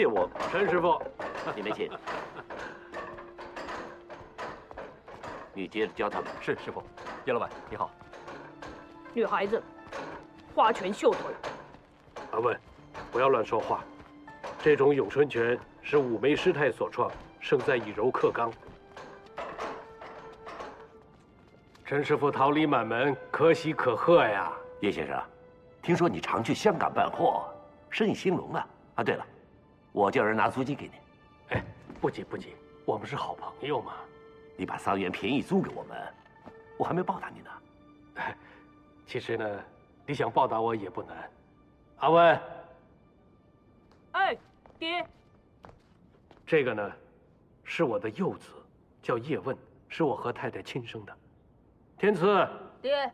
谢我。 陈师傅， 你没请。你接着教他们。 是师傅。叶老板你好。 女孩子，花拳绣腿。 阿问，不要乱说话。这种咏春拳是五梅师太所创，胜在以柔克刚。陈师傅桃李满门，可喜可贺呀！ 叶先生，听说你常去香港办货，生意兴隆啊！啊，对了，我叫人拿租金给你。 哎，不急不急，我们是好朋友嘛。 你把桑园便宜租给我们，我还没报答你呢。 其实呢，你想报答我也不难。阿文， 哎，爹， 这个呢，是我的幼子，叫叶问，是我和太太亲生的。天赐， 爹，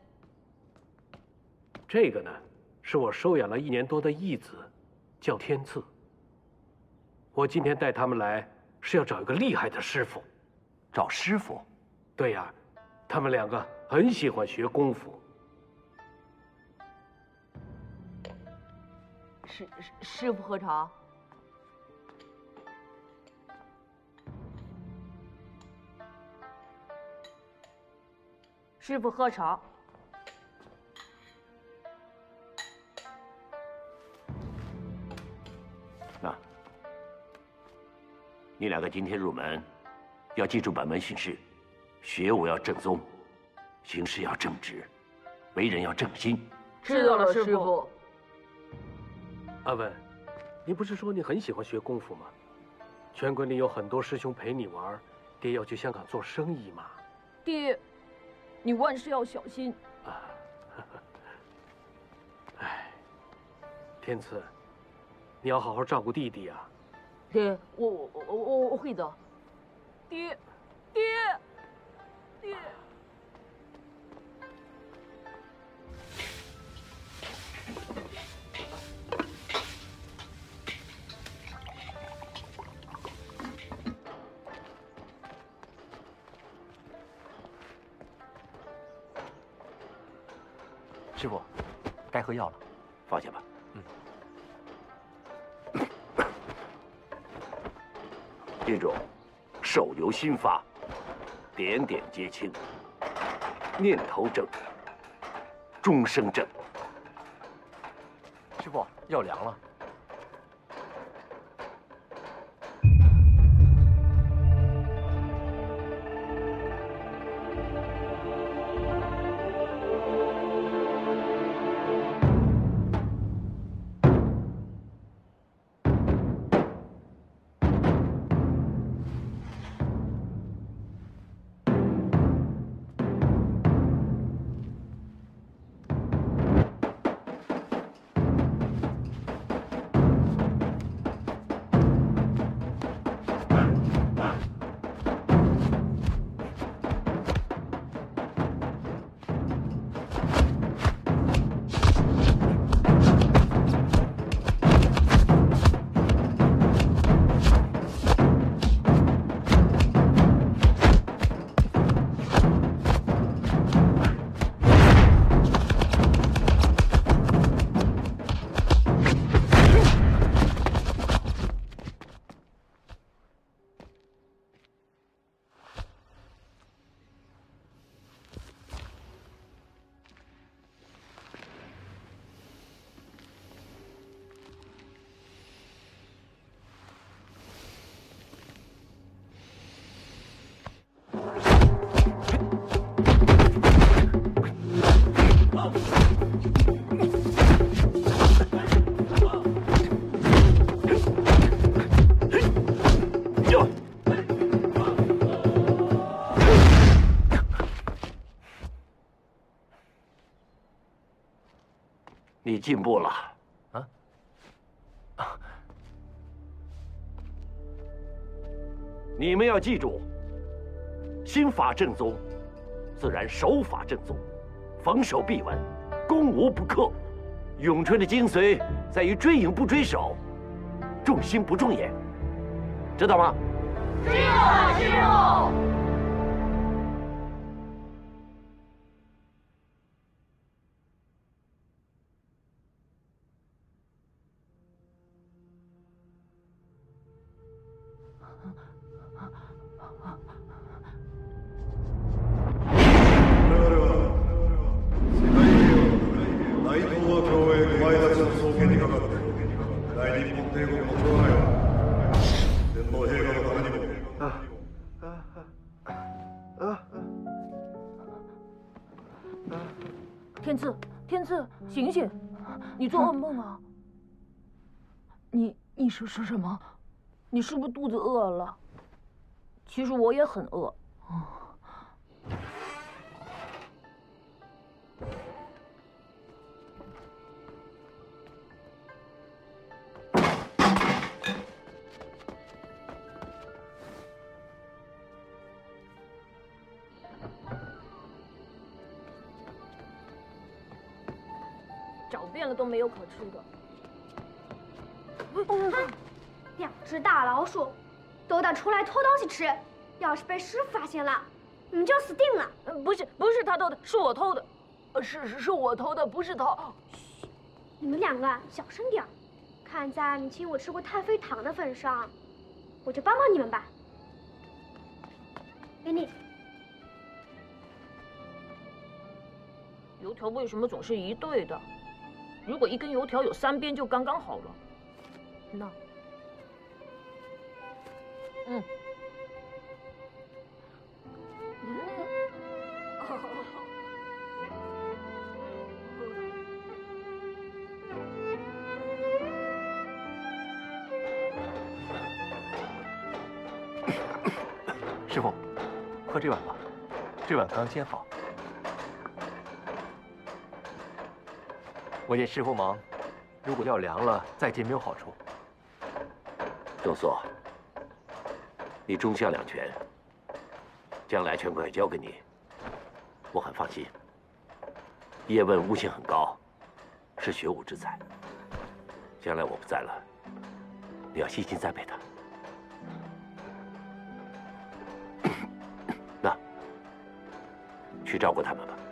这个呢，是我收养了1年多的义子，叫天赐。我今天带他们来，是要找一个厉害的师傅。 找师傅？ 对呀，他们2个很喜欢学功夫。 师傅喝茶。师傅喝茶。 那，你2个今天入门，要记住本门训示，学武要正宗，行事要正直，为人要正心。 知道了，师傅。 阿文，你不是说你很喜欢学功夫吗？拳馆里有很多师兄陪你玩，爹要去香港做生意嘛。 爹，你万事要小心。 啊，哎，天赐，你要好好照顾弟弟啊。 爹，我会的。爹。 师傅，该喝药了， 放下吧。记住，手由心发，点点皆清，念头正，终生正。 师傅，药凉了。 你进步了啊！ 你们要记住，心法正宗，自然手法正宗，逢手必稳，攻无不克。咏春的精髓在于追影不追手，重心不重眼，知道吗？ 知道了，师傅。 天赐，天赐，醒醒！你做噩梦啊？ 你说什么？ 你是不是肚子饿了？其实我也很饿。找遍了都没有可吃的。 两只大老鼠，都得出来偷东西吃。要是被师傅发现了，你们就死定了。 不是他偷的，是我偷的。 是我偷的，不是他。 你们两个小声点儿。看在你请我吃过太妃糖的份上，我就帮帮你们吧。给你。 油条为什么总是一对的？如果一根油条有3边就刚刚好了。那， 师傅，喝这碗吧，这碗刚煎好。我见师傅忙，如果药凉了再煎没有好处。 仲硕，你中下两全，将来全快交给你，我很放心。叶问悟性很高，是学武之才。将来我不在了，你要悉心栽培他。那，去照顾他们吧。